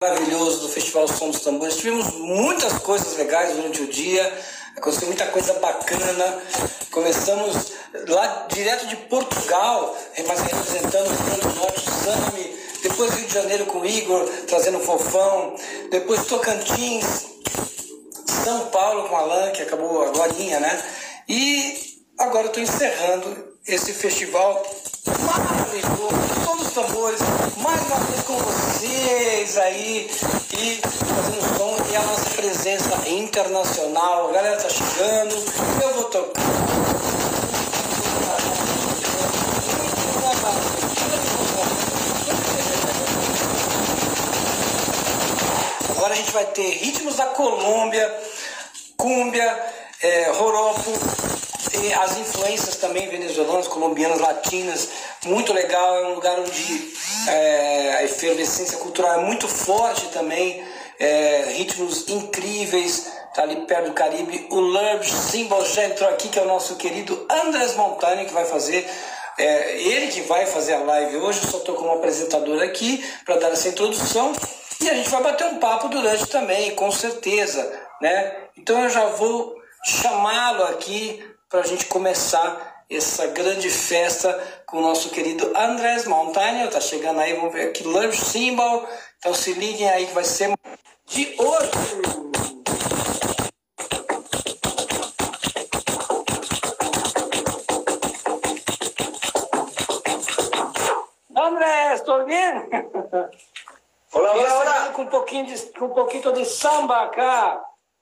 Maravilhoso do Festival Som dos Tambores. Tivemos muitas coisas legais durante o dia, aconteceu muita coisa bacana. Começamos lá direto de Portugal, mas representando o Rio Grande do Norte, Sami, depois Rio de Janeiro com o Igor, trazendo o Fofão, depois Tocantins, São Paulo com o Alan, que acabou agorinha, né? E agora eu estou encerrando esse festival maravilhoso, Som dos Tambores, mais uma vez com vocês aí, e fazendo som, e a nossa presença internacional. A galera tá chegando, eu vou tocar. Agora a gente vai ter ritmos da Colômbia, cúmbia, joropo, e as influências também venezuelanas, colombianas, latinas. Muito legal, é um lugar onde a efervescência cultural é muito forte também, ritmos incríveis, tá ali perto do Caribe. O Lurch Symbol já entrou aqui, que é o nosso querido Andrés Montaño, que vai fazer, ele que vai fazer a live hoje. Eu só estou como apresentador aqui para dar essa introdução, e a gente vai bater um papo durante também, com certeza, né? Então eu já vou chamá-lo aqui para a gente começar essa grande festa com o nosso querido Andrés Montaño. Tá chegando aí, vamos ver aqui, Lurch Symbol. Então se liguem aí que vai ser de hoje. Andrés, ¿todo bien? Hola, hola, hola. Com um pouquinho de samba acá.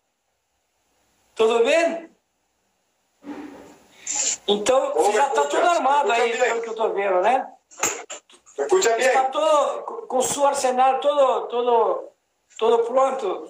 Tudo bem? Então, você já está tudo armado aí, pelo que eu estou vendo, né? ¿Me escucha bien? Está todo, com o seu arsenal todo pronto.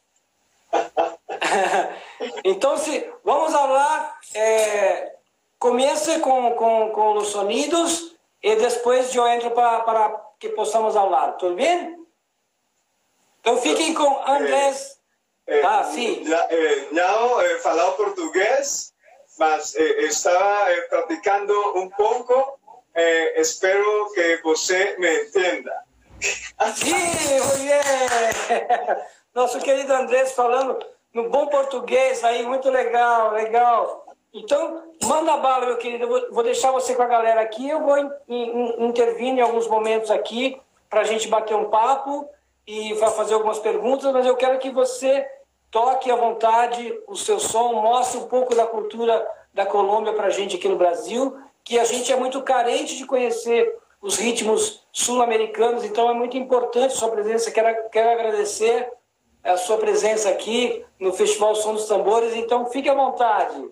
Então, vamos falar, comece com os sonidos e depois eu entro para que possamos falar, tudo bem? Então, fiquem com Andrés. Sim. Não falava português, mas estava praticando um pouco. Espero que você me entenda. Sim, muito bem. Nosso querido Andrés falando no bom português aí, muito legal, legal. Então, manda bala, meu querido. Eu vou deixar você com a galera aqui. Eu vou intervir em alguns momentos aqui para a gente bater um papo e fazer algumas perguntas, mas eu quero que você toque à vontade o seu som, mostre um pouco da cultura da Colômbia para a gente aqui no Brasil, que a gente é muito carente de conhecer os ritmos sul-americanos, então é muito importante a sua presença. Quero agradecer a sua presença aqui no Festival Som dos Tambores, então fique à vontade.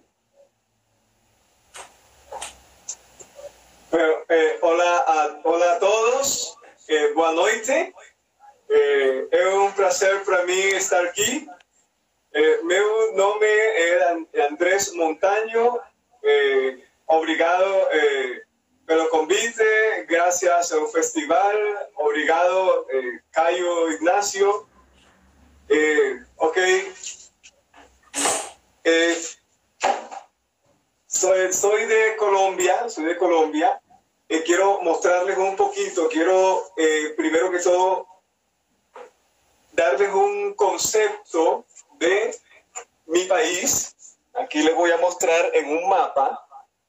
Olá a todos, boa noite. É prazer para mim estar aqui. Meu nome é Andrés Montaño. Obrigado pelo convite, gracias ao festival. Obrigado, Caio Ignacio. Ok. Soy de Colombia, y quiero mostrarles un poquito. Quiero, primero que todo, darles un concepto de mi país. Aquí les voy a mostrar en un mapa.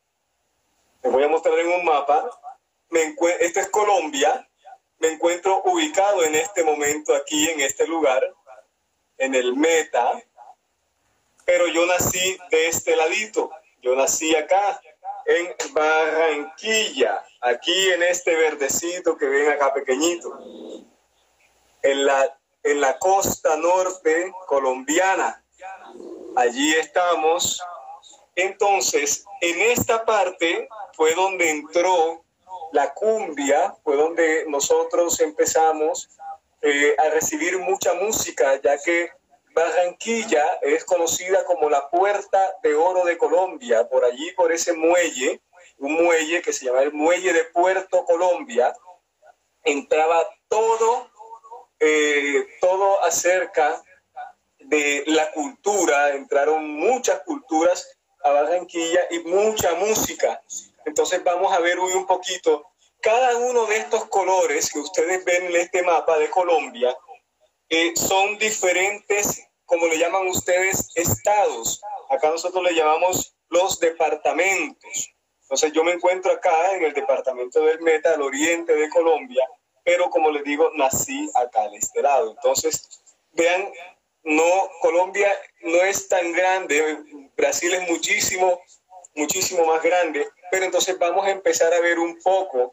Esta es Colombia. Me encuentro ubicado en este momento aquí, en este lugar, en el Meta. Pero yo nací de este ladito. Yo nací acá, en Barranquilla. Aquí en este verdecito que ven acá pequeñito. En la costa norte colombiana. Allí estamos. Entonces, en esta parte fue donde entró la cumbia, fue donde nosotros empezamos a recibir mucha música, ya que Barranquilla es conocida como la Puerta de Oro de Colombia. Por allí, por ese muelle, un muelle que se llama el Muelle de Puerto Colombia, entraba todo acerca de la cultura. Entraron muchas culturas a Barranquilla y mucha música. Entonces vamos a ver hoy un poquito cada uno de estos colores que ustedes ven en este mapa de Colombia. son diferentes, como le llaman ustedes, estados. Acá nosotros le llamamos los departamentos. Entonces yo me encuentro acá en el departamento del Meta, al oriente de Colombia, pero como les digo, nací acá en este lado. Entonces, vean, no, Colombia no es tan grande, Brasil es muchísimo, muchísimo más grande, pero entonces vamos a empezar a ver un poco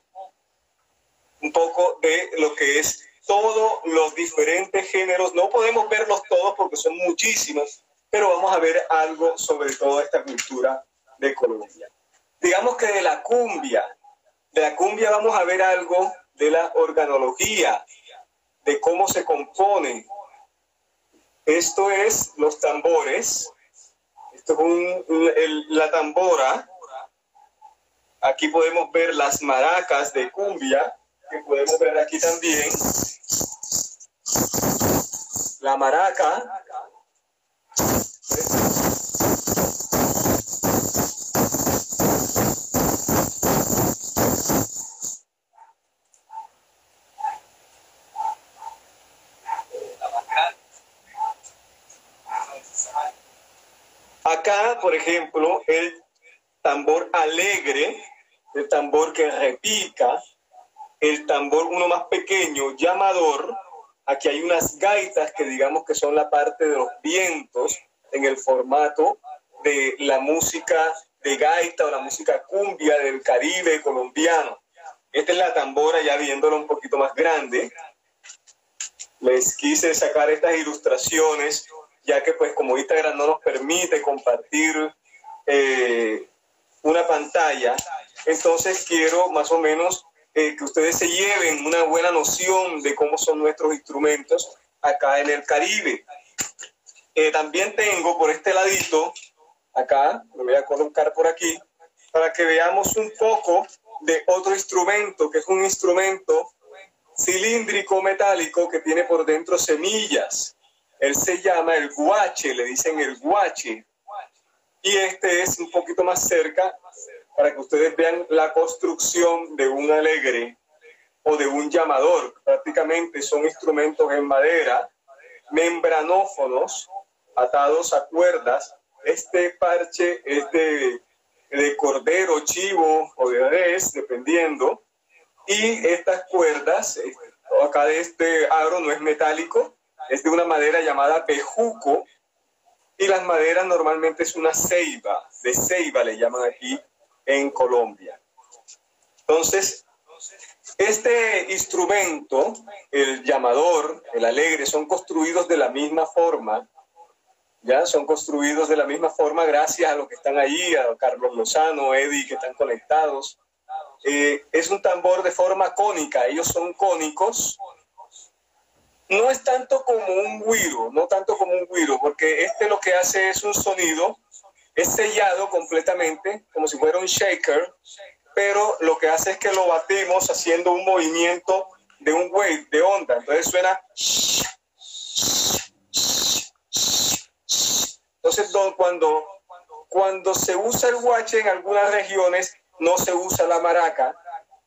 de lo que es todos los diferentes géneros. No podemos verlos todos porque son muchísimos, pero vamos a ver algo sobre toda esta cultura de Colombia. Digamos que de la cumbia vamos a ver algo de la organología, de cómo se compone. Esto es los tambores, esto es la tambora. Aquí podemos ver las maracas de cumbia, que podemos ver aquí también. La maraca. Acá, por ejemplo, el tambor alegre, el tambor que repica, el tambor uno más pequeño, llamador. Aquí hay unas gaitas que digamos que son la parte de los vientos en el formato de la música de gaita o la música cumbia del Caribe colombiano. Esta es la tambora, ya viéndolo un poquito más grande. Les quise sacar estas ilustraciones, ya que pues como Instagram no nos permite compartir una pantalla, entonces quiero más o menos que ustedes se lleven una buena noción de cómo son nuestros instrumentos acá en el Caribe. También tengo por este ladito, acá, lo voy a colocar por aquí, para que veamos un poco de otro instrumento, que es un instrumento cilíndrico metálico que tiene por dentro semillas. Él se llama el guache, le dicen el guache. Y este es un poquito más cerca para que ustedes vean la construcción de un alegre o de un llamador. Prácticamente son instrumentos en madera, membranófonos, atados a cuerdas. Este parche es de cordero, chivo o de res, dependiendo. Y estas cuerdas, acá de este aro no es metálico, es de una madera llamada bejuco, y las maderas normalmente es una ceiba, de ceiba le llaman aquí en Colombia. Entonces, este instrumento, el llamador, el alegre, son construidos de la misma forma, ya son construidos de la misma forma gracias a los que están ahí, a Carlos Lozano, Eddie, que están conectados. Es un tambor de forma cónica, ellos son cónicos. No es tanto como un güiro, no tanto como un güiro, porque este lo que hace es un sonido, es sellado completamente, como si fuera un shaker, pero lo que hace es que lo batimos haciendo un movimiento de un wave, de onda. Entonces suena. Entonces cuando se usa el guache en algunas regiones, no se usa la maraca,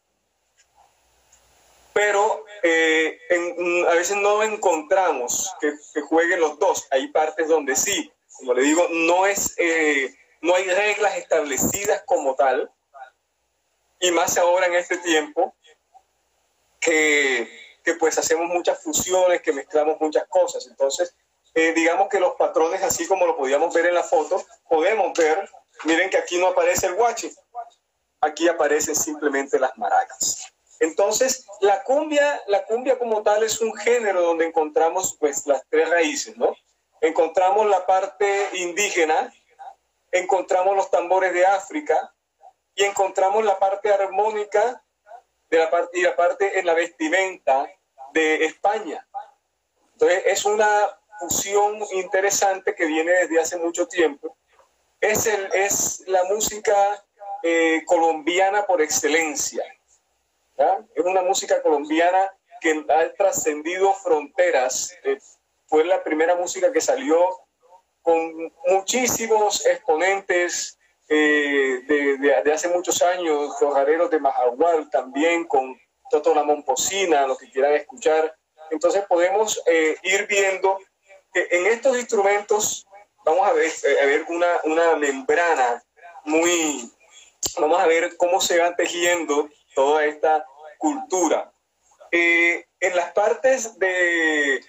pero a veces no encontramos que jueguen los dos. Hay partes donde sí, como le digo, no hay reglas establecidas como tal, y más ahora en este tiempo que pues hacemos muchas fusiones, que mezclamos muchas cosas. Entonces, digamos que los patrones, así como lo podíamos ver en la foto, podemos ver, miren que aquí no aparece el guache, aquí aparecen simplemente las maracas. Entonces, la cumbia como tal es un género donde encontramos pues las tres raíces, ¿no? Encontramos la parte indígena, encontramos los tambores de África y encontramos la parte armónica y la parte en la vestimenta de España. Entonces, es una fusión interesante que viene desde hace mucho tiempo. Es la música colombiana por excelencia. ¿Ya? Es una música colombiana que ha trascendido fronteras. Fue la primera música que salió con muchísimos exponentes de hace muchos años, los jareros de Majagual también, con Toto la Momposina, los que quieran escuchar. Entonces podemos ir viendo que en estos instrumentos vamos a ver una membrana muy... Vamos a ver cómo se va tejiendo toda esta cultura. En las partes de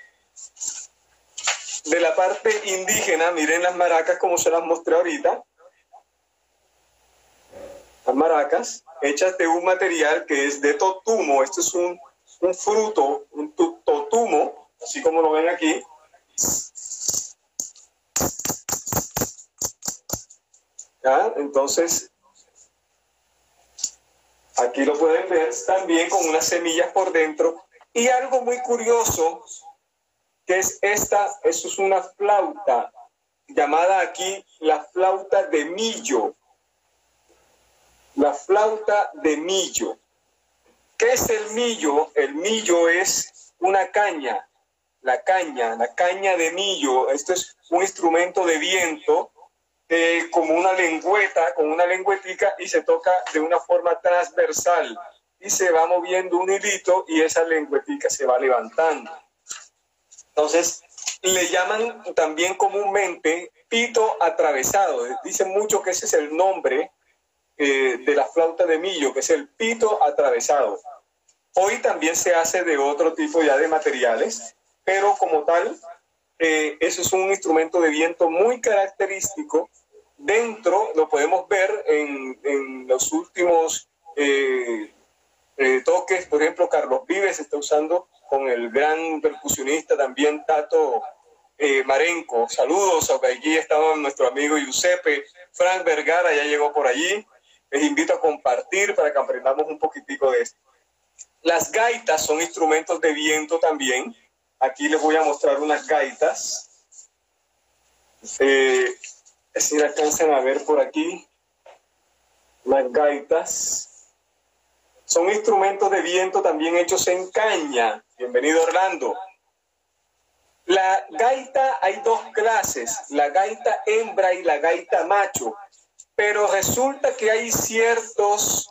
la parte indígena, miren las maracas como se las mostré ahorita. Las maracas hechas de un material que es de totumo. Esto es un fruto, un totumo, así como lo ven aquí. ¿Ya? Entonces, aquí lo pueden ver también con unas semillas por dentro. Y algo muy curioso, que es esta, eso es una flauta, llamada aquí la flauta de millo. La flauta de millo. ¿Qué es el millo? El millo es una caña, la caña de millo. Esto es un instrumento de viento, como una lengüeta, con una lengüetica, y se toca de una forma transversal. Y se va moviendo un hilito y esa lengüetica se va levantando. Entonces, le llaman también comúnmente pito atravesado. Dicen mucho que ese es el nombre de la flauta de millo, que es el pito atravesado. Hoy también se hace de otro tipo ya de materiales, pero como tal, eso es un instrumento de viento muy característico. Dentro lo podemos ver en los últimos toques. Por ejemplo, Carlos Vives está usando con el gran percusionista también Tato Marenco. Saludos, aquí estaba nuestro amigo Giuseppe. Frank Vergara ya llegó por allí. Les invito a compartir para que aprendamos un poquitico de esto. Las gaitas son instrumentos de viento también. Aquí les voy a mostrar unas gaitas. Si alcanzan a ver por aquí, las gaitas son instrumentos de viento también hechos en caña. Bienvenido, Orlando. La gaita, hay dos clases, la gaita hembra y la gaita macho, pero resulta que hay ciertas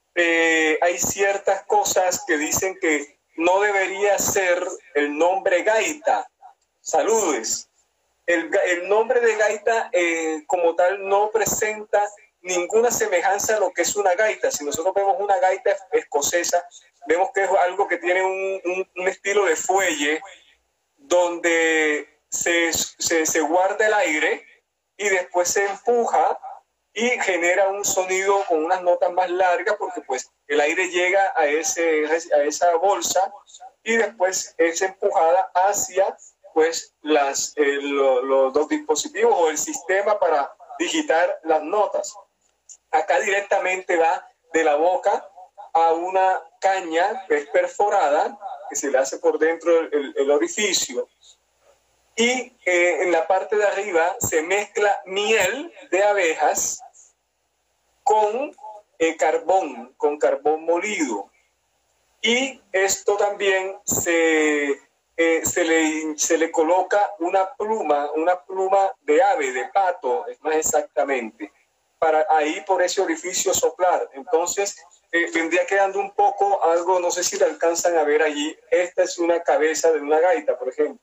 cosas que dicen que no debería ser el nombre gaita. Saludes. El nombre de gaita como tal no presenta ninguna semejanza a lo que es una gaita. Si nosotros vemos una gaita escocesa, vemos que es algo que tiene un estilo de fuelle donde se guarda el aire y después se empuja y genera un sonido con unas notas más largas, porque pues el aire llega a esa bolsa y después es empujada hacia pues los dispositivos o el sistema para digitar las notas. Acá directamente va de la boca a una caña que es perforada, que se le hace por dentro el orificio, y en la parte de arriba se mezcla miel de abejas con carbón molido, y esto también se le coloca una pluma de ave, de pato, es más exactamente, para ahí por ese orificio soplar. Entonces vendría quedando un poco algo, no sé si le alcanzan a ver allí. Esta es una cabeza de una gaita, por ejemplo.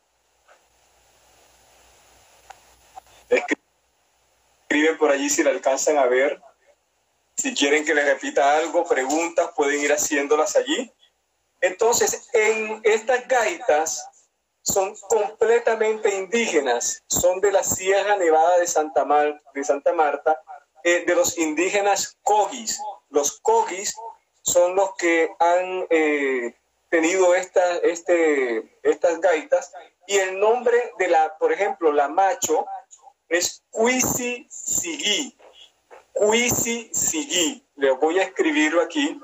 Escriben por allí si le alcanzan a ver. Si quieren que les repita algo, preguntas, pueden ir haciéndolas allí. Entonces, en estas gaitas son completamente indígenas, son de la Sierra Nevada de Santa Marta, de los indígenas Cogis. Los Cogis son los que han tenido estas gaitas, y el nombre de por ejemplo, la macho es Cuisi Sigui. Cuisi Sigui. Les voy a escribirlo aquí.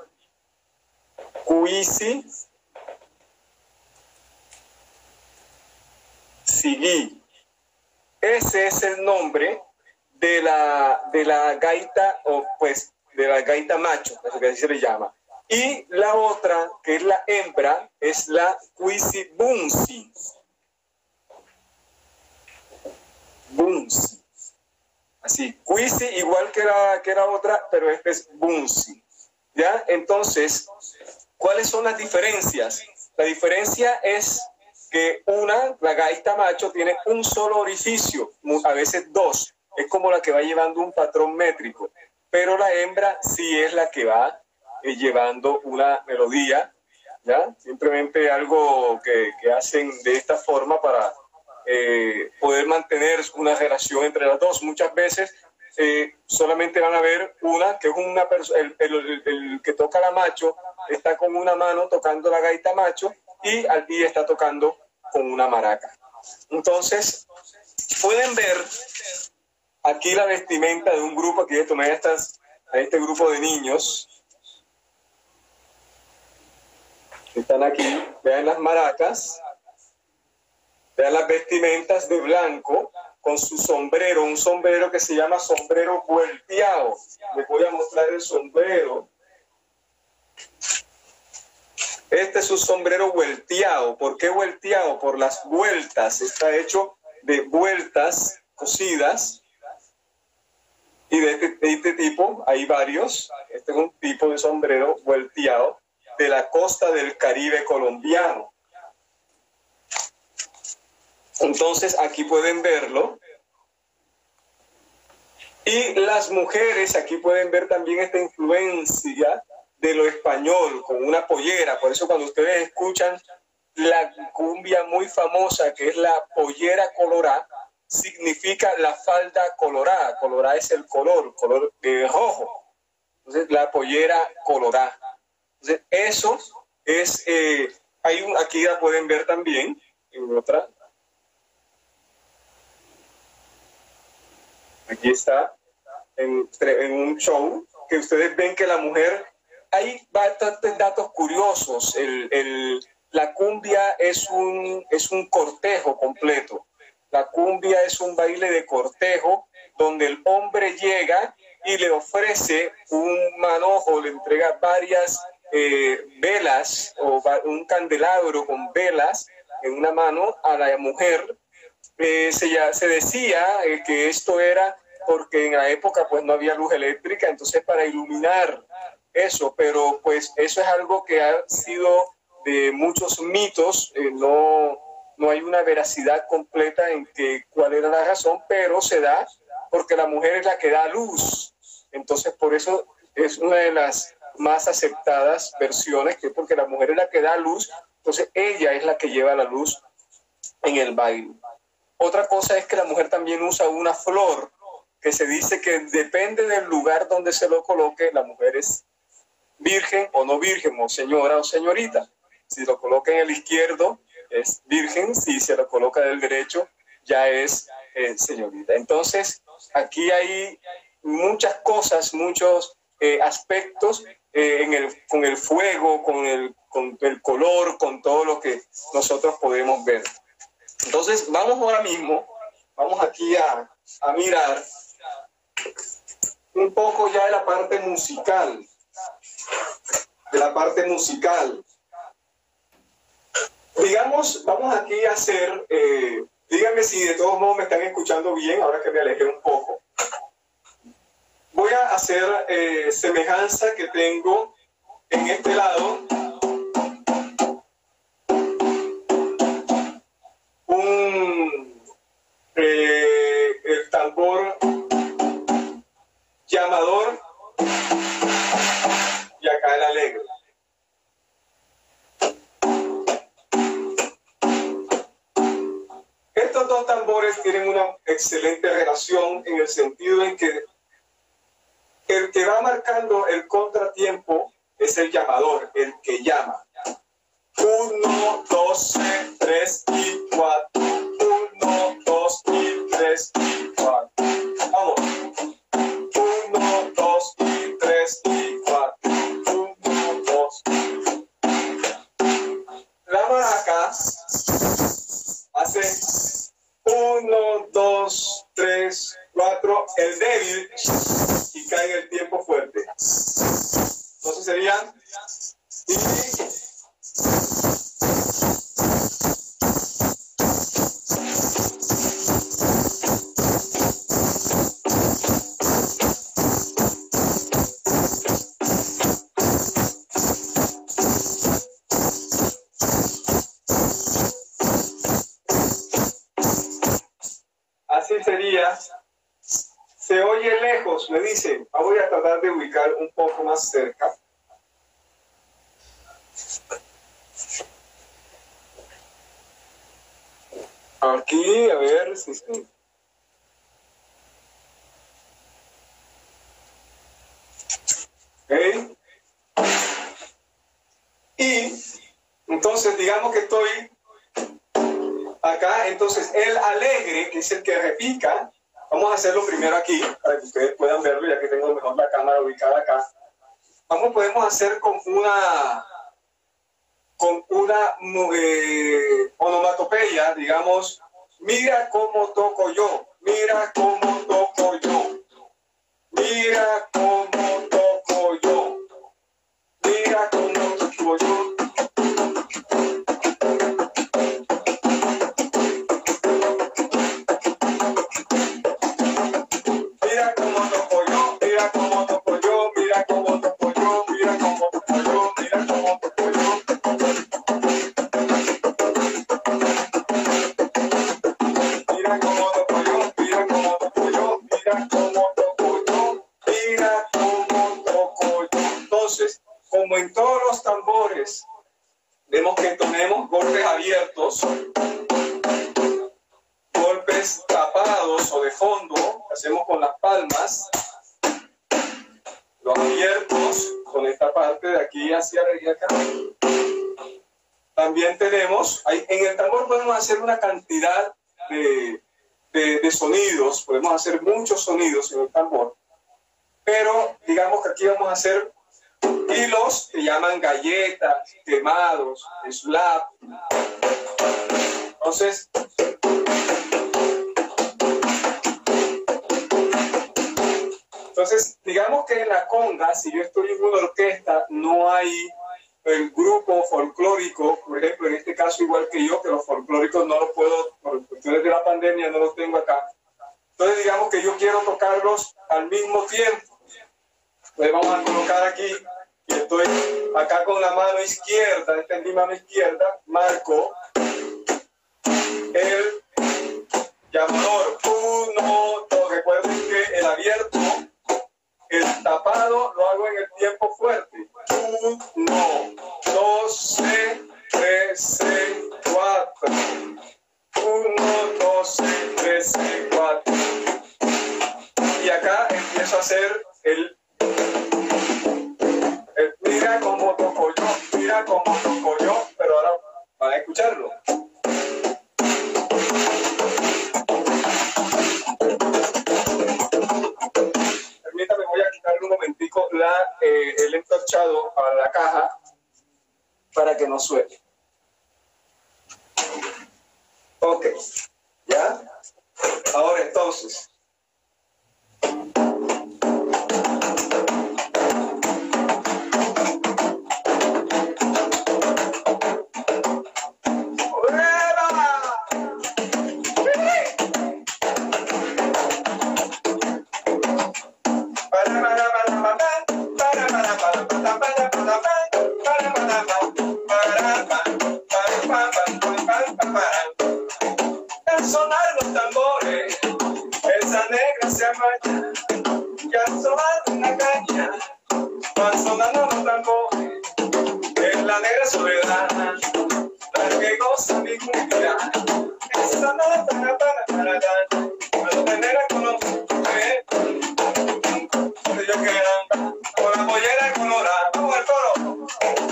Cuisi Sigui. Ese es el nombre de la gaita, o pues de la gaita macho, eso que así se le llama. Y la otra, que es la hembra, es la Cuisi Bunsi. Bunsi. Así, Cuisi igual que la otra, pero este es Bunsi. ¿Ya? Entonces, ¿cuáles son las diferencias? La diferencia es que la gaita macho tiene un solo orificio, a veces dos, es como la que va llevando un patrón métrico, pero la hembra sí es la que va llevando una melodía, ¿ya? Simplemente algo que hacen de esta forma para poder mantener una relación entre las dos. Muchas veces solamente van a ver una, que es una persona, el que toca la macho está con una mano tocando la gaita macho y al día está tocando con una maraca. Entonces, pueden ver aquí la vestimenta de un grupo, aquí tomé a este grupo de niños. Están aquí, vean las maracas, vean las vestimentas de blanco con su sombrero, un sombrero que se llama sombrero vuelteado. Les voy a mostrar el sombrero. Este es un sombrero vuelteado. ¿Por qué vuelteado? Por las vueltas. Está hecho de vueltas cosidas. Y de este tipo hay varios. Este es un tipo de sombrero vuelteado de la costa del Caribe colombiano. Entonces aquí pueden verlo. Y las mujeres, aquí pueden ver también esta influencia de lo español, con una pollera. Por eso cuando ustedes escuchan la cumbia muy famosa, que es la pollera colorá, significa la falda colorada. Colorá es el color rojo. Entonces, la pollera colorá. Entonces, eso es, aquí la pueden ver también, en otra. Aquí está, en un show, que ustedes ven que la mujer, hay bastantes datos curiosos. La cumbia es un cortejo completo. La cumbia es un baile de cortejo donde el hombre llega y le ofrece un manojo, le entrega varias velas o un candelabro con velas en una mano a la mujer. Se decía que esto era porque en la época pues no había luz eléctrica, entonces para iluminar eso, pero pues eso es algo que ha sido de muchos mitos, no hay una veracidad completa en cuál era la razón, pero se da porque la mujer es la que da luz. Entonces por eso es una de las más aceptadas versiones, que es porque la mujer es la que da luz, entonces ella es la que lleva la luz en el baile. Otra cosa es que la mujer también usa una flor, que se dice que depende del lugar donde se lo coloque, la mujer es virgen o no virgen, o señora o señorita. Si lo coloca en el izquierdo, es virgen; si se lo coloca del derecho, ya es señorita. Entonces, aquí hay muchas cosas, muchos aspectos con el fuego, con el color, con todo lo que nosotros podemos ver. Entonces, vamos ahora mismo, vamos aquí a mirar un poco ya de la parte musical. Digamos, vamos aquí a hacer, díganme si de todos modos me están escuchando bien, ahora que me alejé un poco. Voy a hacer semejanza que tengo en este lado. El tambor llamador y acá el alegre. Estos dos tambores tienen una excelente relación en el sentido en que el que va marcando el contratiempo es el llamador, el que llama. 1, 2, 3 y 4. 1, 2 y 3 y 4. Vamos. 1, 2 y 3 y 4. 1, 2. La maraca hace 1, 2, 3, 4. El débil y cae en el tiempo fuerte. Entonces serían batería. Se oye lejos, me dicen. Voy a tratar de ubicar un poco más cerca. Aquí, a ver si sí. ¿Okay? Y entonces digamos que estoy acá, entonces el alegre, que es el que repica, vamos a hacerlo primero aquí, para que ustedes puedan verlo, ya que tengo mejor la cámara ubicada acá. Podemos hacer con una onomatopeya, digamos, mira cómo toco yo, mira cómo toco yo, mira cómo toco yo, mira cómo toco yo. Mira cómo toco yo, mira cómo toco yo, mira cómo toco yo, mira cómo toco yo, mira cómo toco yo. Mira cómo toco yo, mira cómo toco yo, mira cómo toco yo, mira cómo toco yo. Entonces, como en todos los tambores, vemos que tenemos golpes abiertos, golpes tapados o de fondo, hacemos con las palmas, los abiertos con esta parte de aquí hacia acá. También tenemos, en el tambor podemos hacer una cantidad de sonidos, podemos hacer muchos sonidos en el tambor, pero digamos que aquí vamos a hacer hilos que llaman galletas, quemados, slap. Entonces, digamos que en la conga, si yo estoy en una orquesta, no hay el grupo folclórico, por ejemplo, en este caso igual que yo, que los folclóricos no los puedo, por cuestiones de la pandemia, no los tengo acá. Entonces, digamos que yo quiero tocarlos al mismo tiempo. Entonces, vamos a colocar aquí, y estoy acá con la mano izquierda, esta es mi mano izquierda, marco el llamador. 1, 2, recuerden que el abierto, el tapado lo hago en el tiempo fuerte. 1, 2, 3, 4. 1, 2, 3, 4. Y acá empiezo a hacer el mira cómo toco yo, mira cómo toco yo, pero ahora van a escucharlo. Permítame, voy a quitarle un momentico el entorchado a la caja para que no suene. Ok, ¿ya? Ahora entonces. Al sonar los tambores, esa negra se amaña, y al sonar una caña, van sonando los tambores, en la negra soledad, la que goza mi cumbia, esa nada para, cuando te negra con los yo quedan, con la pollera colorada, vamos al coro,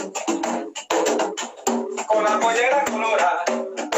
con la pollera colorada.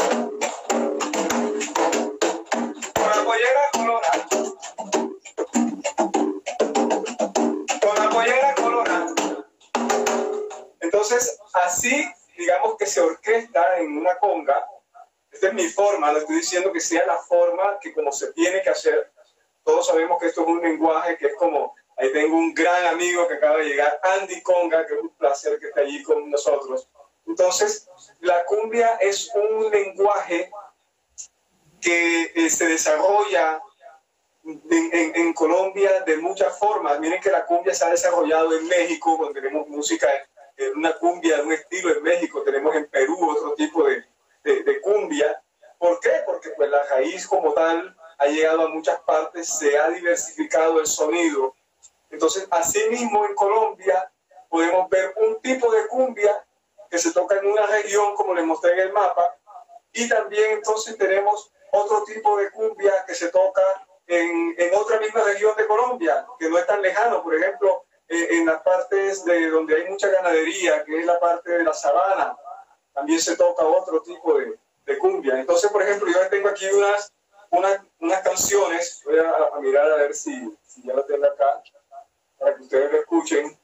Entonces, así, digamos que se orquesta en una conga. Esta es mi forma, no estoy diciendo que sea la forma que como se tiene que hacer. Todos sabemos que esto es un lenguaje que es como, ahí tengo un gran amigo que acaba de llegar, Andy Conga, que es un placer que esté allí con nosotros. Entonces, la cumbia es un lenguaje que se desarrolla en Colombia de muchas formas. Miren que la cumbia se ha desarrollado en México, donde tenemos música, una cumbia de un estilo en México, tenemos en Perú otro tipo de cumbia. ¿Por qué? Porque pues la raíz como tal ha llegado a muchas partes, se ha diversificado el sonido. Entonces, asimismo en Colombia podemos ver un tipo de cumbia que se toca en una región, como les mostré en el mapa, y también entonces tenemos otro tipo de cumbia que se toca en otra misma región de Colombia, que no es tan lejano. Por ejemplo, en las partes de donde hay mucha ganadería, que es la parte de la sabana, también se toca otro tipo de cumbia. Entonces, por ejemplo, yo tengo aquí unas canciones, voy a mirar a ver si ya las tengo acá, para que ustedes lo escuchen.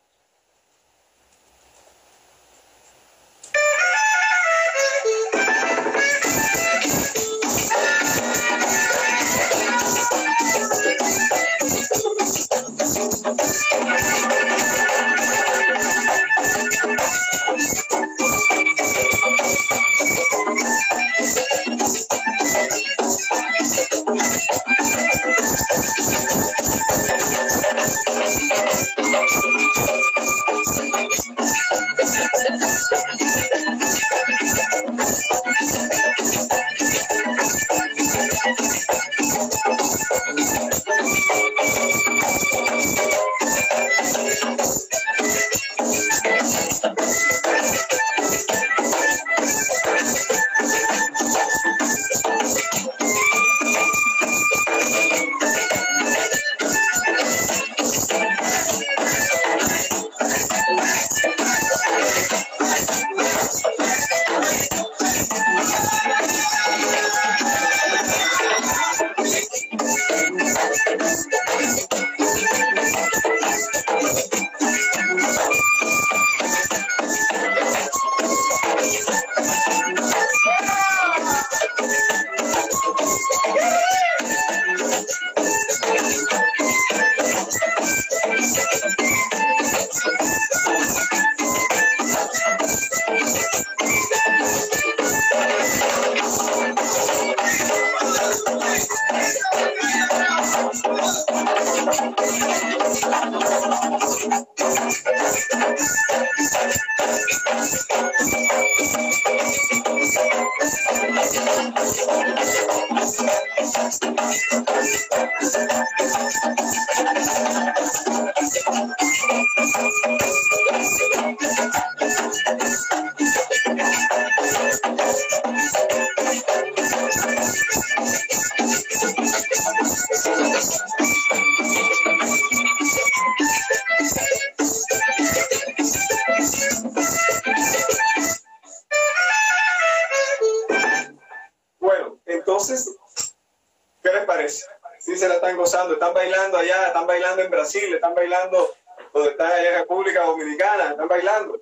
Entonces, ¿qué les parece? Sí, se la están gozando, están bailando allá, están bailando en Brasil, están bailando donde está allá en República Dominicana, están bailando.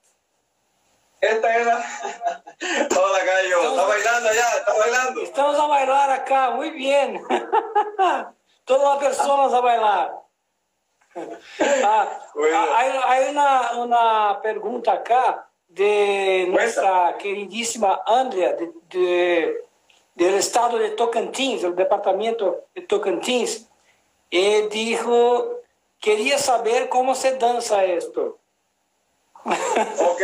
Esta es la... Hola, Cayo, está bailando allá, está bailando. Estamos a bailar acá, muy bien. Todas las personas a bailar. Bueno. Hay una pregunta acá de nuestra queridísima Andrea, del estado de Tocantins, del departamento de Tocantins, y dijo, quería saber cómo se danza esto. Ok.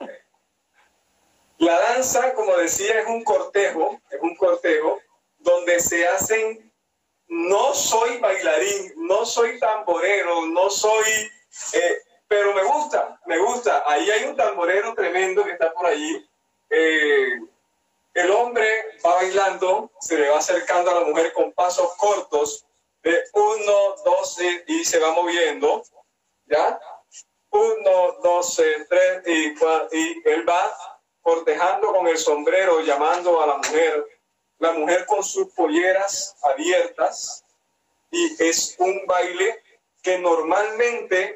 La danza, como decía, es un cortejo donde se hacen, no soy bailarín, no soy tamborero, no soy, pero me gusta. Ahí hay un tamborero tremendo que está por allí. El hombre va bailando, se le va acercando a la mujer con pasos cortos de 1, 2 y se va moviendo, ¿ya? 1, 2, 3 y 4, y él va cortejando con el sombrero, llamando a la mujer con sus polleras abiertas, y es un baile que normalmente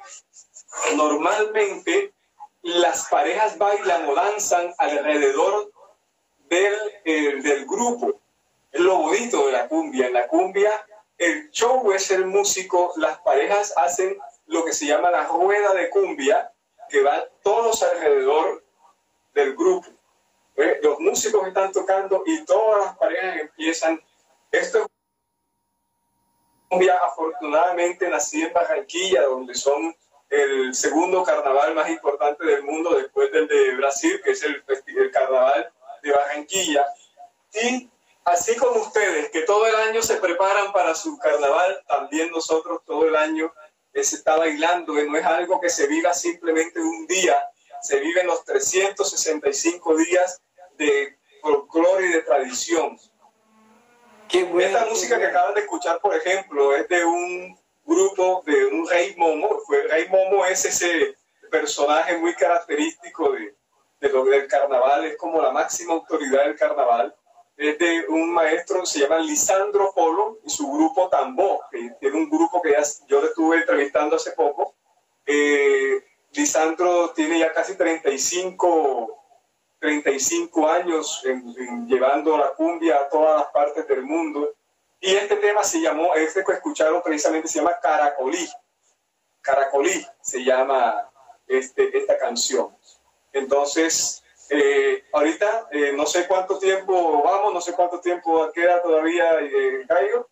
las parejas bailan o danzan alrededor del grupo. Es lo bonito de la cumbia. En la cumbia el show es el músico, las parejas hacen lo que se llama la rueda de cumbia, que van todos alrededor del grupo. Los músicos están tocando y todas las parejas empiezan. Esto es cumbia, afortunadamente nací en Barranquilla, donde son el segundo carnaval más importante del mundo después del de Brasil, que es el carnaval de Barranquilla. Y así como ustedes, que todos todo el año se preparan para su carnaval, también nosotros todo el año se está bailando, no es algo que se viva simplemente un día, se viven los 365 días de folclore y de tradición. Qué bueno, esta música que acaban de escuchar, por ejemplo, es de un grupo, de un Rey Momo. Rey Momo es ese personaje muy característico del carnaval, es como la máxima autoridad del carnaval. Es de un maestro que se llama Lisandro Polo y su grupo Tambó, que tiene un grupo que yo le estuve entrevistando hace poco. Lisandro tiene ya casi 35 años llevando la cumbia a todas las partes del mundo. Y este tema se llamó, este que escucharon precisamente se llama Caracolí. Caracolí se llama esta canción. Entonces, ahorita no sé cuánto tiempo vamos, no sé cuánto tiempo queda todavía, Caio.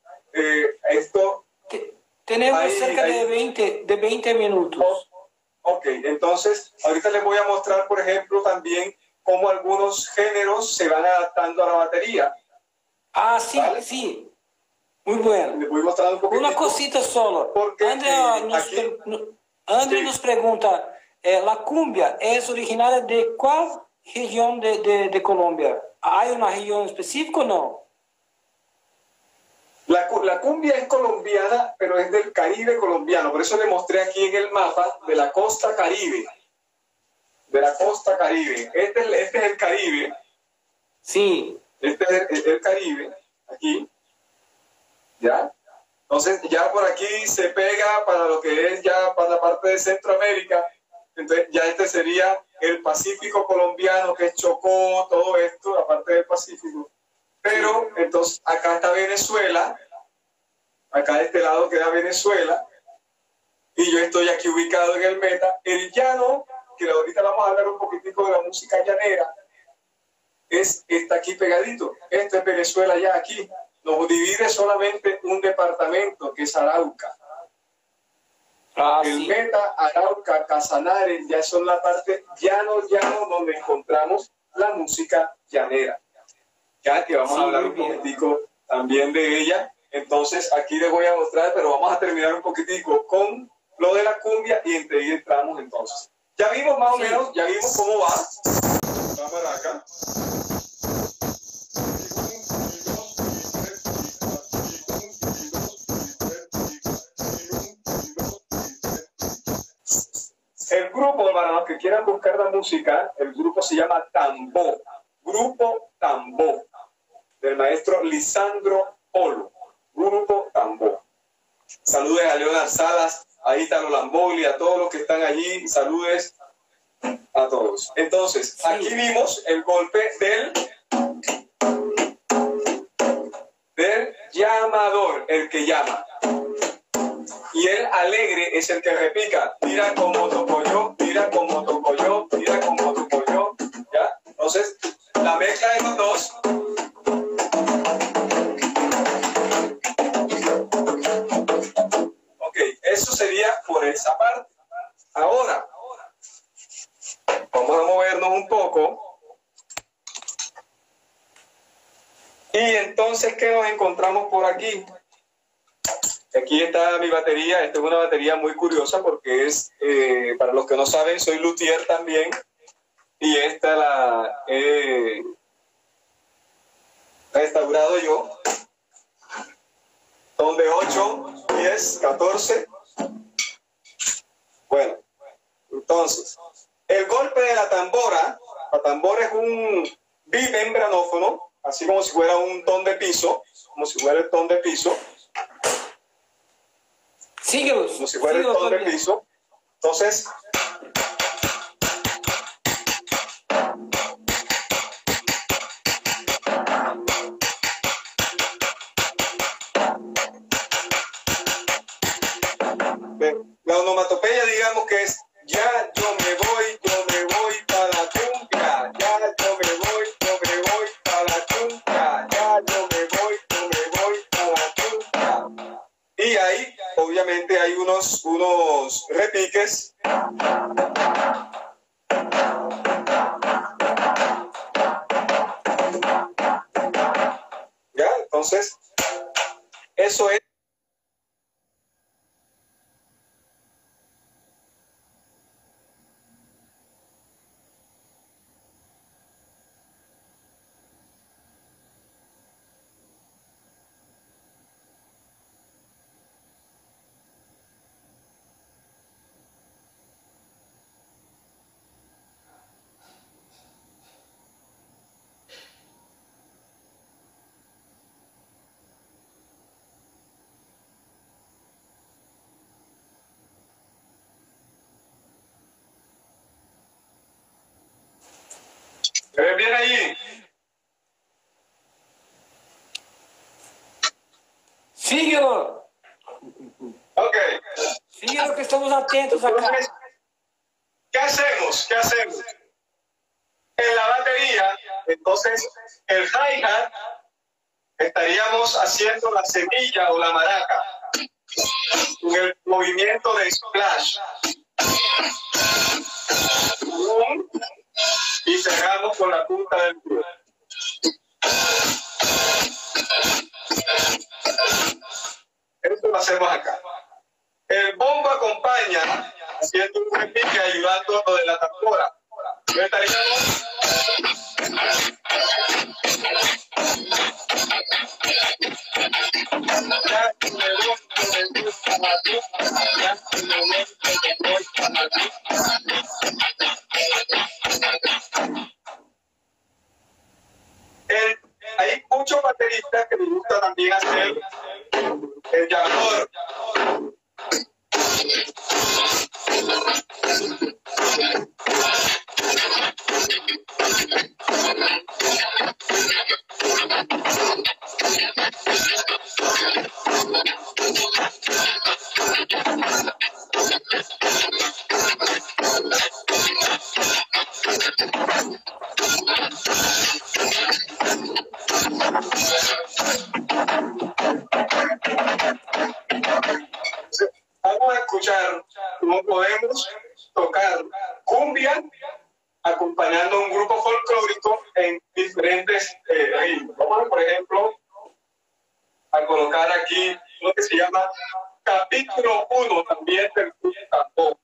Tenemos cerca de 20 minutos. Ok, entonces ahorita les voy a mostrar, por ejemplo, también cómo algunos géneros se van adaptando a la batería. Ah, sí, ¿vale? Sí. Muy bueno. Les voy mostrando un poquito. Una cosita solo. Porque, André nos pregunta, ¿la cumbia es originaria de cuál región de Colombia? ¿Hay una región específica o no? La cumbia es colombiana, pero es del Caribe colombiano. Por eso le mostré aquí en el mapa de la costa Caribe. De la costa Caribe. Este es el Caribe. Sí. Este es el Caribe. Aquí. ¿Ya? Entonces ya por aquí se pega para lo que es ya para la parte de Centroamérica. Entonces ya este sería el Pacífico colombiano, que es Chocó, todo esto, la parte del Pacífico. Pero entonces acá está Venezuela, acá de este lado queda Venezuela, y yo estoy aquí ubicado en el Meta. El llano, que ahorita vamos a hablar un poquitico de la música llanera, está aquí pegadito. Esto es Venezuela ya aquí. Nos divide solamente un departamento, que es Arauca. El Meta, Arauca, Casanare, ya son la parte llano, donde encontramos la música llanera. Ya que vamos a hablar un poquitico también de ella. Entonces aquí les voy a mostrar, pero vamos a terminar un poquitico con lo de la cumbia y enseguida entramos entonces. Ya vimos más o menos, ya vimos cómo va. Vamos acá. El grupo, para los que quieran buscar la música, el grupo se llama Tambó. Grupo Tambó, del maestro Lisandro Polo. Grupo Tambó. Saludes a Leonard Salas, a Ítalo Lambogli, a todos los que están allí. Saludes a todos. Entonces, aquí vimos el golpe del llamador, el que llama. Y el alegre es el que repica. Mira cómo toco yo, mira cómo toco yo, mira cómo toco yo. ¿Ya? Entonces, la mezcla de los dos. Ok, eso sería por esa parte. Ahora, vamos a movernos un poco. Y entonces, ¿qué nos encontramos por aquí? Aquí está mi batería. Esta es una batería muy curiosa porque es, para los que no saben, soy luthier también. Y esta la he restaurado yo. Son de 8, 10, 14. Bueno, entonces, el golpe de la tambora es un bimembranófono, así como si fuera un ton de piso, como si fuera el ton de piso. Síguelos. Como si fuera el ton de piso. Entonces, la onomatopeya, digamos que es: ya yo me voy para la cumbia, ya yo me voy para la cumbia, ya yo me voy para la cumbia. Y ahí, obviamente, hay unos repiques. ¿Ya? Entonces, eso es. ¿Se ve bien ahí? Síguelo. Ok. Síguelo que estamos atentos acá. Entonces, ¿qué hacemos? ¿Qué hacemos? En la batería, entonces, el hi-hat, estaríamos haciendo la semilla o la maraca en el movimiento de splash. Y cerramos con la punta del pie. Esto lo hacemos acá. El bombo acompaña haciendo un repique ayudando lo de la tambora. ¿No estaríamos? Hay muchos bateristas que les gusta también hacer el llamador. Vamos a escuchar cómo podemos tocar cumbia acompañando a un grupo folclórico en diferentes ritmos. Vamos, por ejemplo, a colocar aquí lo que se llama capítulo 1 también del tambor.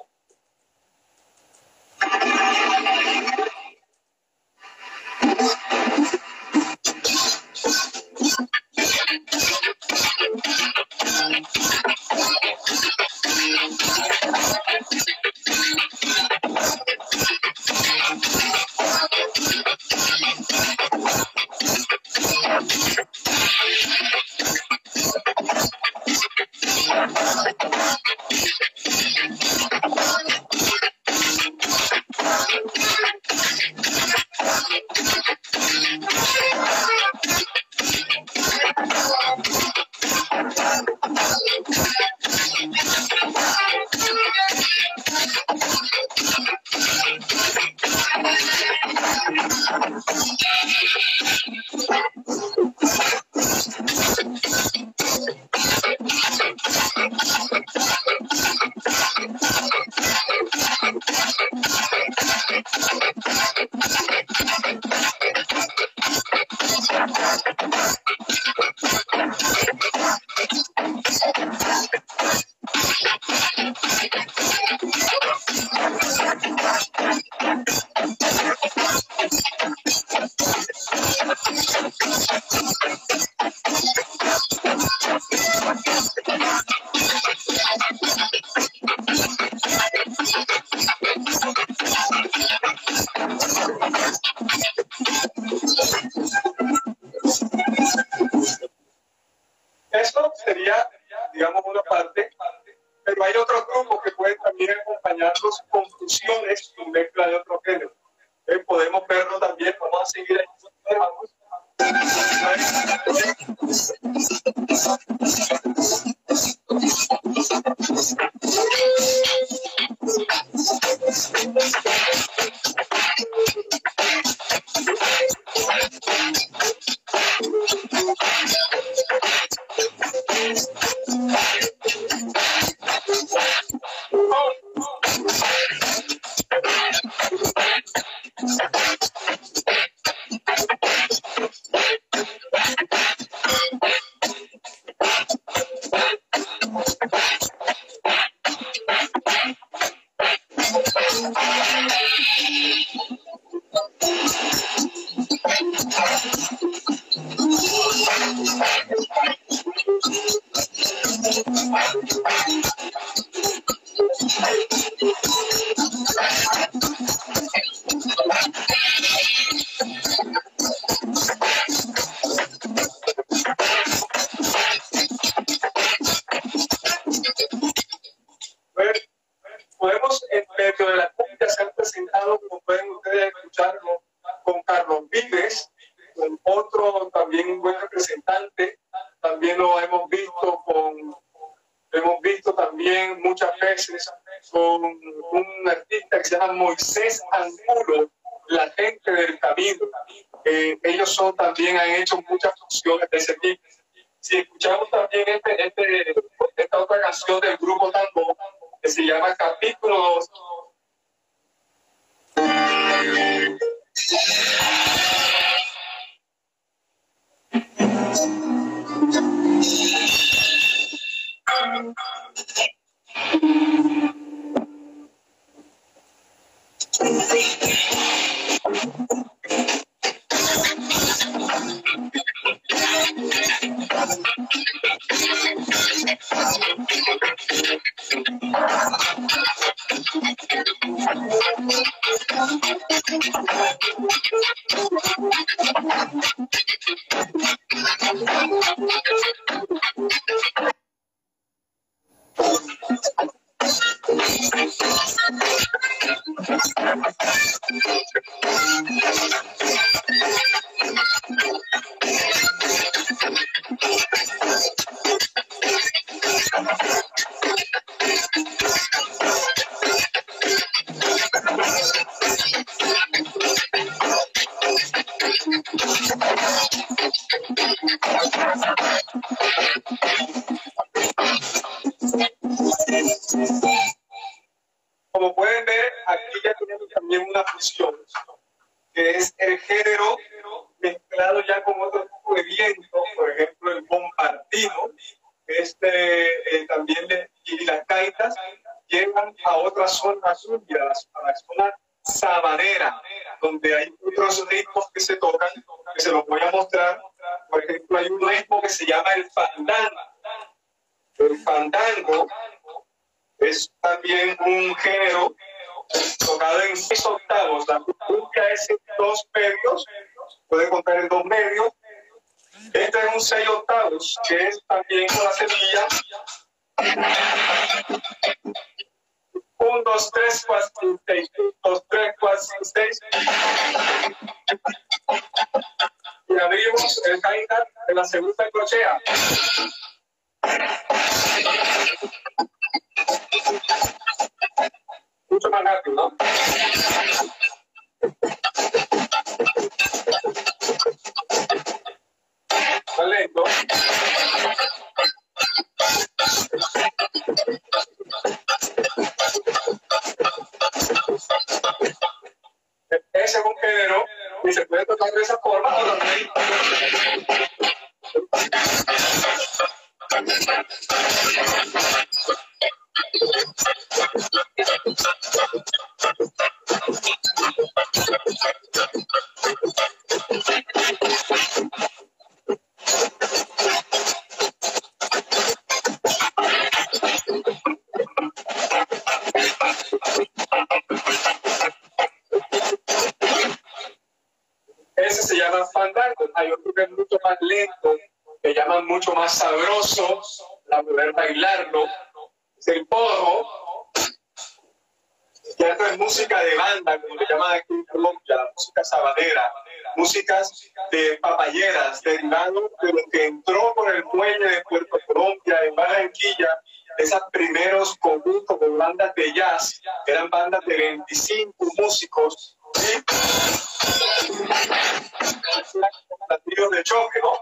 Esto sería, digamos, una parte, pero hay otros grupos que pueden también acompañarlos con fusiones con mezcla de otros géneros. Podemos verlo también, vamos a seguir ahí. escucharlo con Carlos Vives, con otro también un buen representante. También lo hemos visto también muchas veces con un artista que se llama Moisés Angulo, La Gente del Camino. Ellos también han hecho muchas funciones de ese tipo. Si escuchamos también esta otra canción del grupo Tambo, que se llama Capítulo 2. Como pueden ver, aquí ya tenemos también una fusión, que es el género mezclado ya con otro tipo de viento, por ejemplo el bombardino, también y las gaitas llegan a otras zonas suyas, a la zona sabanera, donde hay otros ritmos que se tocan, que se los voy a mostrar. Por ejemplo, hay un ritmo que se llama el fandango. El fandango es también un género tocado en 6 octavos. La cumbia es en 2 medios, puede contar en 2 medios. Este es un 6 octavos, que es también con la semilla. 1, 2, 3, 4, 5, 6. 1, 2, 3, 4, 5, 6. Y abrimos el hi-hat de la segunda crochea. Mucho más rápido, ¿no? Más lento. Ese es un género y se puede tocar de esa forma o también. Ese se llama fandango. Hay otro que es mucho más lento, que llaman mucho más sabroso para poder bailarlo. Es el porro. Ya esto es música de banda, como le llaman aquí en Colombia, la música sabanera, músicas de papayeras, derivado de lo que entró por el muelle de Puerto Colombia, en Barranquilla, esos primeros conjuntos de bandas de jazz, eran bandas de 25 músicos, y latidos de choque, ¿no?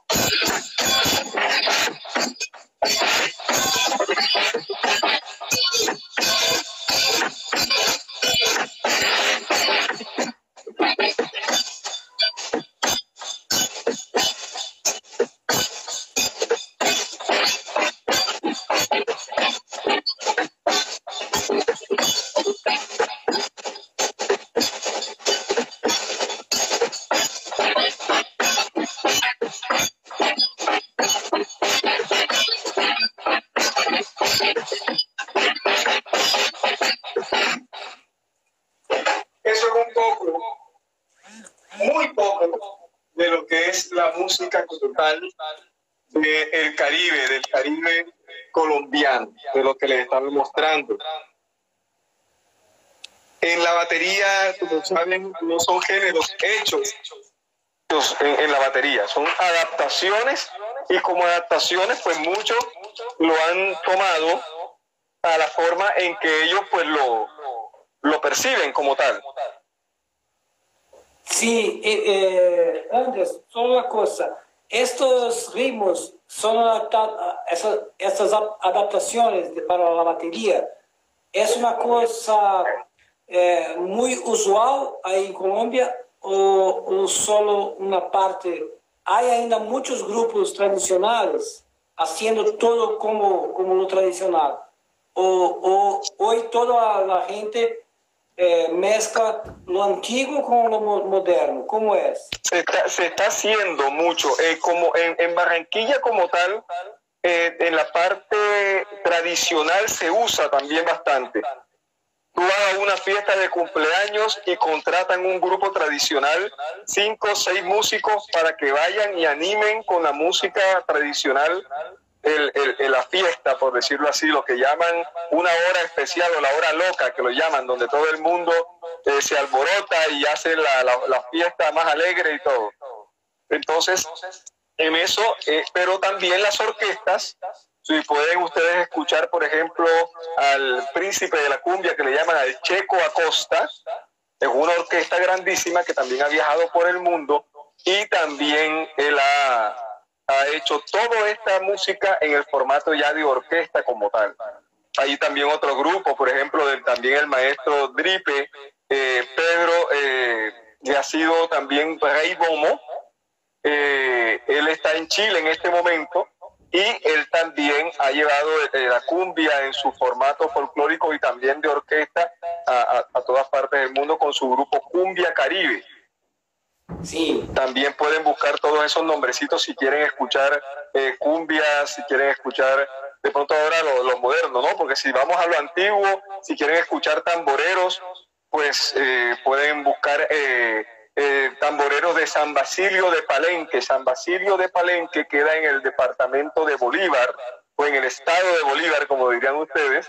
Eso es un poco, muy poco, de lo que es la música cultural del Caribe colombiano, de lo que les estaba mostrando. En la batería, como saben, no son géneros hechos en la batería, son adaptaciones, y como adaptaciones pues muchos lo han tomado a la forma en que ellos pues lo perciben como tal. Sí, Andrés, solo una cosa, estos ritmos son estas adaptaciones para la batería, ¿es una cosa muy usual ahí en Colombia o solo una parte? Hay ainda muchos grupos tradicionales haciendo todo como lo tradicional, o hoy toda la gente mezcla lo antiguo con lo moderno. ¿Cómo es? Se está haciendo mucho, como en Barranquilla como tal, en la parte tradicional se usa también bastante. Tú vas a una fiesta de cumpleaños y contratan un grupo tradicional, 5 o 6 músicos para que vayan y animen con la música tradicional la fiesta, por decirlo así, lo que llaman una hora especial o la hora loca, que lo llaman, donde todo el mundo se alborota y hace la fiesta más alegre y todo. Entonces, en eso, pero también las orquestas, si pueden ustedes escuchar, por ejemplo, al príncipe de la cumbia, que le llaman al Checo Acosta, es una orquesta grandísima que también ha viajado por el mundo, y también él ha hecho toda esta música en el formato ya de orquesta como tal. Hay también otro grupo, por ejemplo, también el maestro Dripe, Pedro, que ha sido también Rey Bomo. Él está en Chile en este momento, y él también ha llevado la cumbia en su formato folclórico y también de orquesta a todas partes del mundo con su grupo Cumbia Caribe. Sí. También pueden buscar todos esos nombrecitos si quieren escuchar cumbia, si quieren escuchar de pronto ahora lo moderno, ¿no? Porque si vamos a lo antiguo, si quieren escuchar tamboreros, pues pueden buscar tamboreros de San Basilio de Palenque. San Basilio de Palenque queda en el departamento de Bolívar, o en el estado de Bolívar, como dirían ustedes.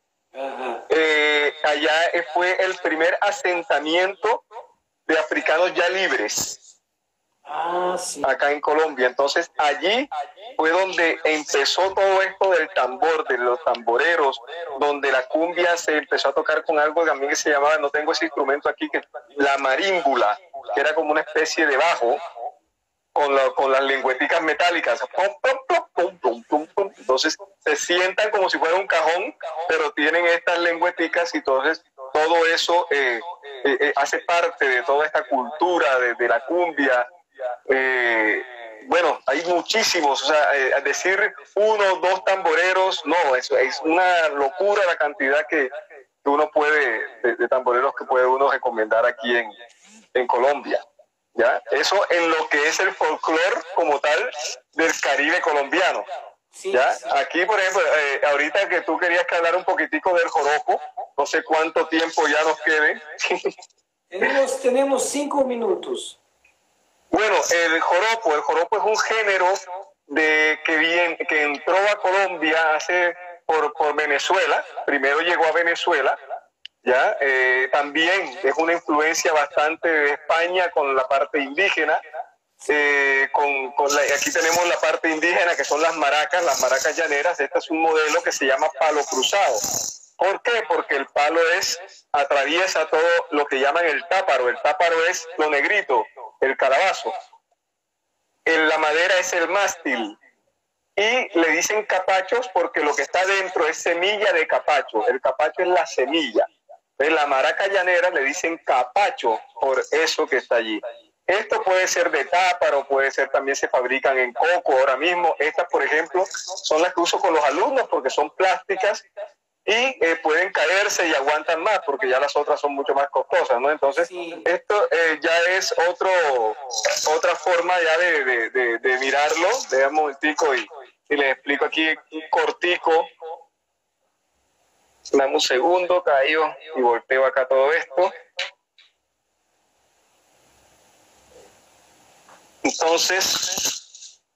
Allá fue el primer asentamiento de africanos ya libres, sí, acá en Colombia. Entonces allí fue donde empezó todo esto del tambor, de los tamboreros, donde la cumbia se empezó a tocar con algo también que se llamaba, no tengo ese instrumento aquí, que la marímbula, que era como una especie de bajo con las lengüeticas metálicas. Entonces se sientan como si fuera un cajón, pero tienen estas lengüeticas, y entonces todo eso hace parte de toda esta cultura de la cumbia. Bueno, hay muchísimos, o sea, decir 1 o 2 tamboreros, no, es una locura la cantidad que uno puede, de tamboreros que puede uno recomendar aquí en Colombia. ¿Ya? Eso en lo que es el folclore como tal del Caribe colombiano. ¿Ya? Aquí, por ejemplo, ahorita que tú querías que hablar un poquitico del joropo, no sé cuánto tiempo ya nos quede. Tenemos 5 minutos. Bueno, el joropo es un género que entró a Colombia por Venezuela. Primero llegó a Venezuela. ¿Ya? También es una influencia bastante de España con la parte indígena. Aquí tenemos la parte indígena, que son las maracas llaneras. Este es un modelo que se llama palo cruzado. ¿Por qué? Porque el palo atraviesa todo lo que llaman el táparo. El táparo es lo negrito, el calabazo. La madera es el mástil. Y le dicen capachos porque lo que está dentro es semilla de capacho. El capacho es la semilla. En la maraca llanera le dicen capacho por eso que está allí. Esto puede ser de táparo, puede ser, también se fabrican en coco ahora mismo. Estas, por ejemplo, son las que uso con los alumnos porque son plásticas y pueden caerse y aguantan más, porque ya las otras son mucho más costosas, ¿no? Entonces, esto ya es otra forma ya de mirarlo. Déjame un momentico y les explico aquí un cortico. Dame un segundo, caigo y volteo acá todo esto. Entonces,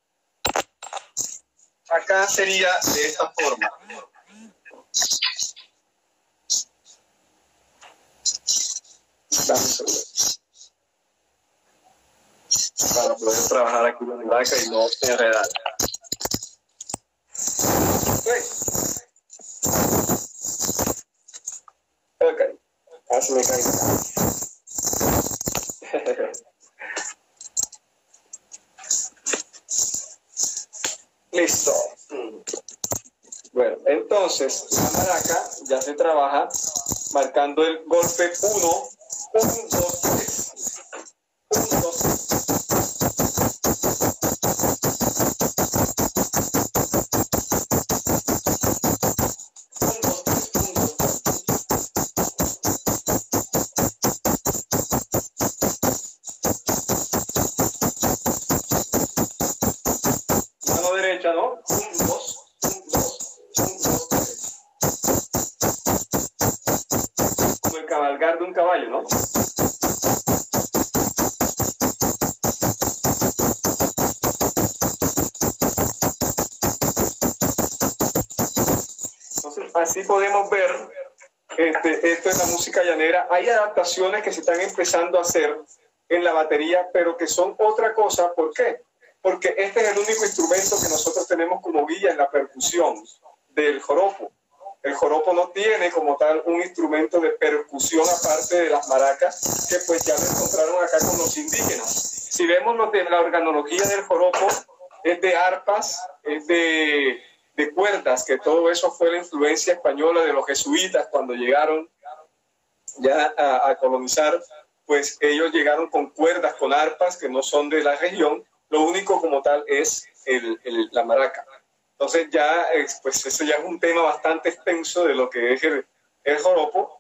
acá sería de esta forma. Dame un segundo. Para poder trabajar aquí con la vaca y no enredar. Ok, casi me caí. Listo. Bueno, entonces la maraca ya se trabaja marcando el golpe 1, 1, 2, 3. 1, 2, 3. Mano derecha, ¿no? 1, 2, 1, 2, 1, 2, 3. Como el cabalgar de un caballo, ¿no? Entonces, así podemos ver, esto es la música llanera. Hay adaptaciones que se están empezando a hacer en la batería, pero que son otra cosa. ¿Por qué? Porque este es el único instrumento que nosotros tenemos como guía en la percusión del joropo. El joropo no tiene como tal un instrumento de percusión aparte de las maracas, que pues ya lo encontraron acá con los indígenas. Si vemos la organología del joropo, es de arpas, es de cuerdas, que todo eso fue la influencia española de los jesuitas cuando llegaron ya a colonizar. Pues ellos llegaron con cuerdas, con arpas que no son de la región. Lo único como tal es la maraca. Entonces ya, pues eso ya es un tema bastante extenso de lo que es el joropo.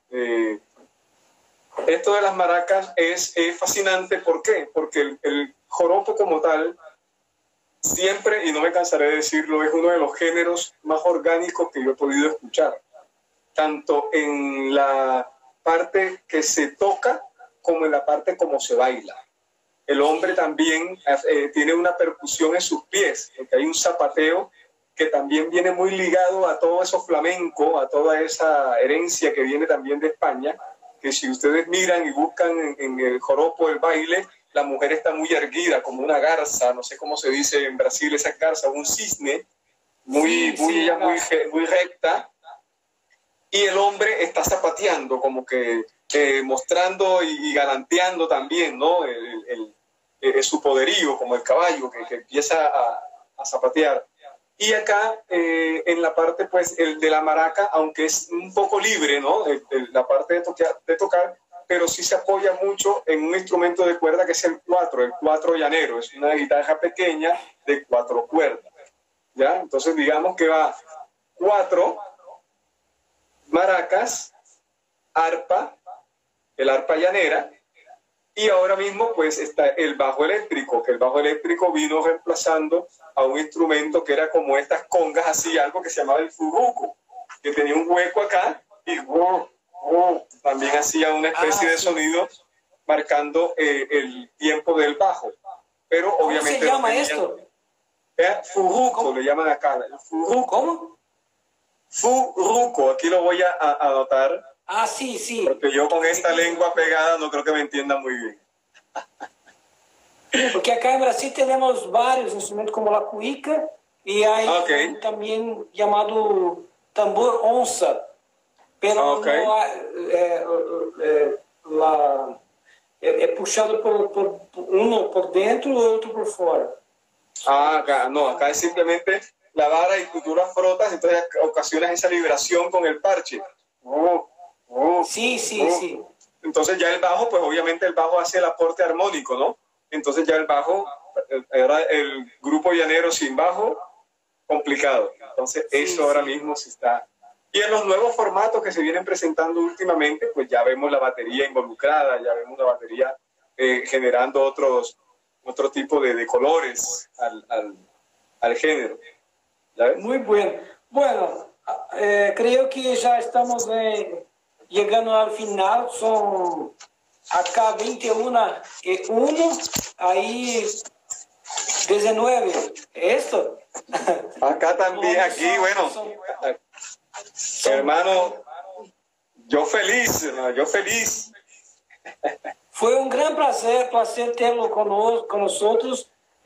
Esto de las maracas es fascinante. ¿Por qué? Porque el joropo como tal, siempre, y no me cansaré de decirlo, es uno de los géneros más orgánicos que yo he podido escuchar. Tanto en la parte que se toca como en la parte como se baila. El hombre también tiene una percusión en sus pies, porque hay un zapateo que también viene muy ligado a todo eso flamenco, a toda esa herencia que viene también de España, que si ustedes miran y buscan en el joropo, el baile, la mujer está muy erguida, como una garza, no sé cómo se dice en Brasil esa garza, un cisne, muy recta, y el hombre está zapateando, como que mostrando y galanteando también, ¿no? Su poderío, como el caballo que empieza a zapatear. Y acá, en la parte, pues, el de la maraca, aunque es un poco libre, ¿no? La parte de tocar, pero sí se apoya mucho en un instrumento de cuerda que es el cuatro llanero. Es una guitarra pequeña de 4 cuerdas, ¿ya? Entonces, digamos que va 4 maracas, arpa, el arpa llanera, y ahora mismo pues está el bajo eléctrico, que el bajo eléctrico vino reemplazando a un instrumento que era como estas congas, así, algo que se llamaba el furruco, que tenía un hueco acá y también hacía una especie de sonido marcando el tiempo del bajo. Pero obviamente... ¿Cómo se llama esto? Furruco, le llaman acá. ¿Cómo? Furruco, aquí lo voy a anotar. Ah, sí, sí. Porque yo con esta lengua pegada no creo que me entienda muy bien. Porque acá en Brasil tenemos varios instrumentos como la cuica y hay también llamado tambor onça, pero no é puxado por uno por dentro y otro por fuera. Acá no, acá es simplemente la vara y tú la frotas, entonces ocasionas esa vibración con el parche. Sí. Entonces ya el bajo, pues obviamente el bajo hace el aporte armónico, ¿no? Entonces ya el bajo, era el grupo llanero sin bajo, complicado. Entonces eso ahora mismo se está... Y en los nuevos formatos que se vienen presentando últimamente, pues ya vemos la batería involucrada, ya vemos la batería generando otro tipo de colores al género. ¿Ya ves? Muy bien. Bueno, creo que ya estamos llegando al final. Son acá 21:01, ahí 19. ¿Esto? Acá también, aquí, bueno, hermano, yo feliz. Fue un gran placer tenerlo con nosotros.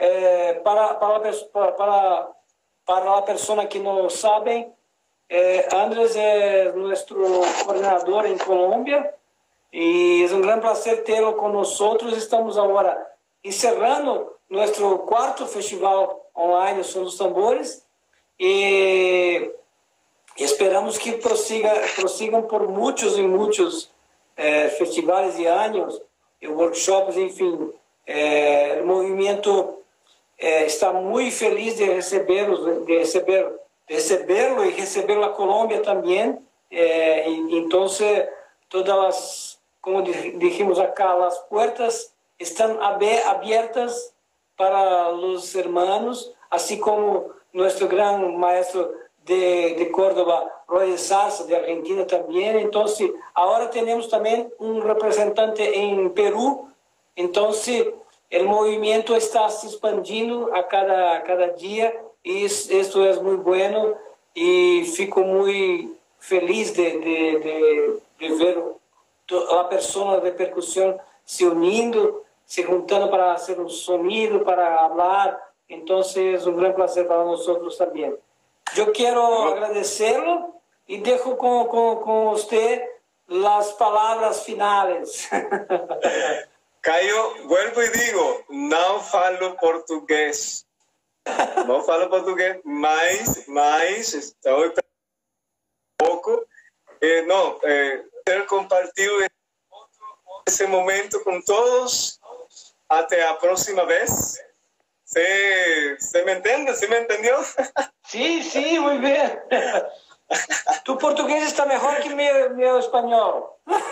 Para la persona que no sabe, Andrés es nuestro coordinador en Colombia y es un gran placer tenerlo con nosotros. Estamos ahora encerrando nuestro cuarto festival online Son los Tambores y esperamos que prosigan por muchos y muchos festivales y años, y workshops, enfim. El movimiento está muy feliz de recibirlo y recibir la Colombia también. Entonces, todas las, como dijimos acá, las puertas están abiertas para los hermanos, así como nuestro gran maestro de Córdoba, Roy Sarza, de Argentina también. Entonces, ahora tenemos también un representante en Perú. Entonces, el movimiento está se expandiendo a cada día y esto es muy bueno y fico muy feliz de ver la persona de percusión se uniendo, se juntando para hacer un sonido, para hablar. Entonces, es un gran placer para nosotros también. Yo quiero agradecerlo y dejo con usted las palabras finales. Caio, vuelvo y digo, não falo portugués. No falo portugués, mas estou un poco. Ter compartido ese momento con todos. Hasta la próxima vez. ¿Se me entiende? ¿Se me entendió? Sí, muy bien. Tu portugués está mejor que mi español.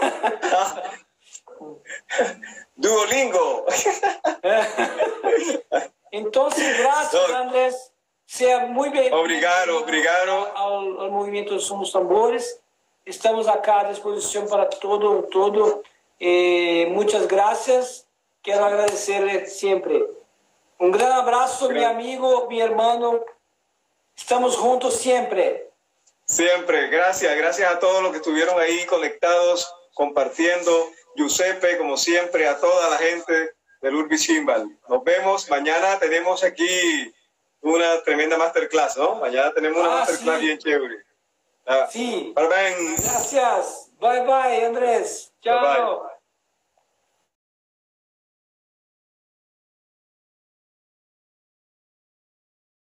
Duolingo. Entonces, gracias, Andrés. Sea muy bien. Obrigado. Al movimiento Somos Tambores. Estamos acá a disposición para todo. Muchas gracias. Quiero agradecerle siempre. Un gran abrazo, mi amigo, mi hermano. Estamos juntos siempre. Siempre. Gracias a todos los que estuvieron ahí conectados, compartiendo. Giuseppe, como siempre, a toda la gente del Urbi Chimbal. Nos vemos. Mañana tenemos aquí una tremenda masterclass, ¿no? Mañana tenemos una masterclass bien chévere. Sí. Parabéns. Gracias. Bye, Andrés. Chao. Bye.